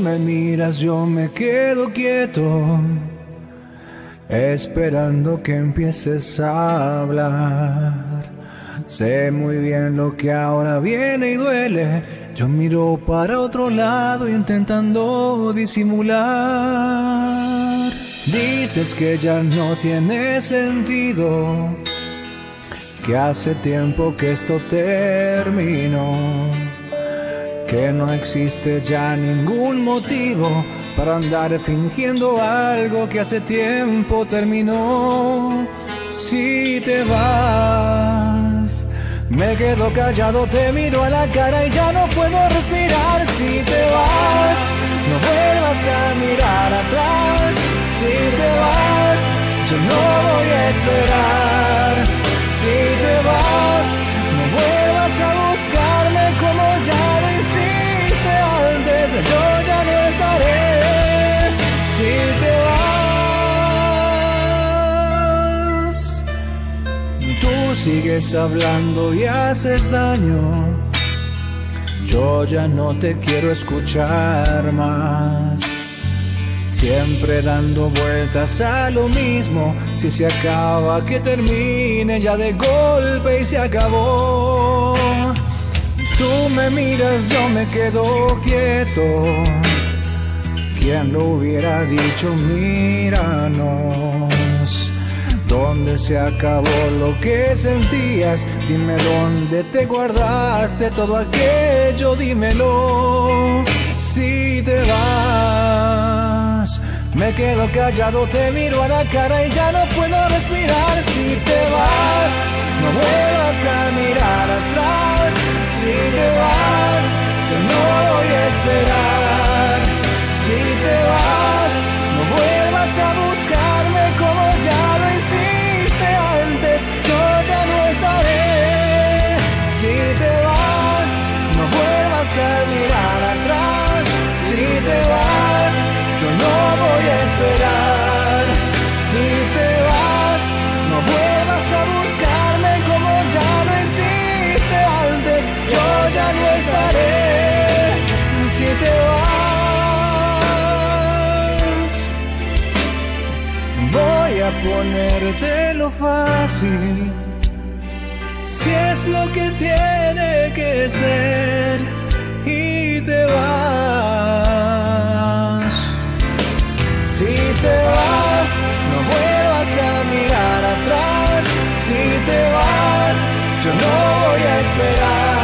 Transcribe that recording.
me miras, yo me quedo quieto, esperando que empieces a hablar. Sé muy bien lo que ahora viene y duele. Yo miro para otro lado intentando disimular. Dices que ya no tiene sentido, que hace tiempo que esto terminó, que no existe ya ningún motivo para andar fingiendo algo que hace tiempo terminó. Si te vas, me quedo callado, te miro a la cara y ya no puedo respirar. Si te vas, no vuelvas a mirar atrás. Si te vas, yo no voy a esperar. Si te vas, no vuelvas a buscarme como ya lo hiciste antes. Yo ya no estaré. Si te vas, tú sigues hablando y haces daño. Yo ya no te quiero escuchar más. Siempre dando vueltas a lo mismo. Si se acaba, que termine ya de golpe y se acabó. Tú me miras, yo me quedo quieto. ¿Quién lo hubiera dicho? Míranos. ¿Dónde se acabó lo que sentías? Dime dónde te guardaste todo aquello, dímelo. Si te vas, me quedo callado, te miro a la cara y ya no puedo respirar. Si te vas, no vuelvas a mirar atrás. Si te vas, yo no voy a esperar. Si te vas, no vuelvas a buscarme como ya lo hiciste antes. Yo ya no estaré. Si te vas, no vuelvas a mirar atrás. Si te vas, yo no voy a esperar. Si te vas, no vuelvas a buscarme como ya lo hiciste antes. Yo ya no estaré. Si te vas, voy a ponértelo fácil. Si es lo que tiene que ser. Y te vas. Si te vas, no vuelvas a mirar atrás. Si te vas, yo no voy a esperar.